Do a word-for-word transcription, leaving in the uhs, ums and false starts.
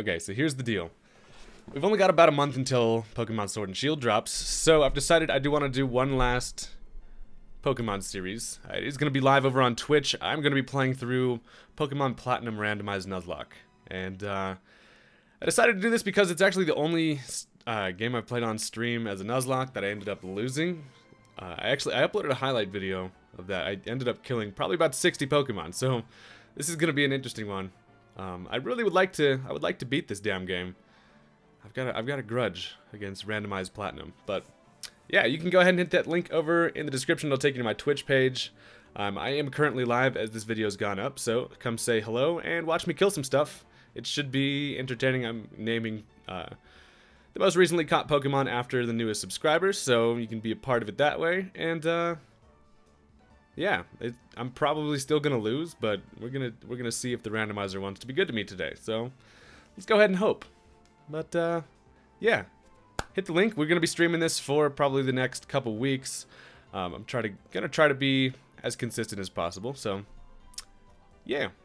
Okay, so here's the deal. We've only got about a month until Pokemon Sword and Shield drops, so I've decided I do want to do one last Pokemon series. It is going to be live over on Twitch. I'm going to be playing through Pokemon Platinum Randomized Nuzlocke. And uh, I decided to do this because it's actually the only uh, game I've played on stream as a Nuzlocke that I ended up losing. Uh, I actually I uploaded a highlight video of that. I ended up killing probably about sixty Pokemon, so this is going to be an interesting one. Um, I really would like to I would like to beat this damn game. I've got a, I've got a grudge against Randomized Platinum, but yeah, you can go ahead and hit that link over in the description. It'll take you to my Twitch page. Um, I am currently live as this video's gone up, so come say hello and watch me kill some stuff. It should be entertaining. I'm naming uh, the most recently caught Pokemon after the newest subscribers, so you can be a part of it that way. And uh, yeah, it, I'm probably still gonna lose, but we're gonna we're gonna see if the randomizer wants to be good to me today. So let's go ahead and hope. But uh, yeah, hit the link. We're gonna be streaming this for probably the next couple weeks. Um, I'm trying to gonna try to be as consistent as possible. So yeah.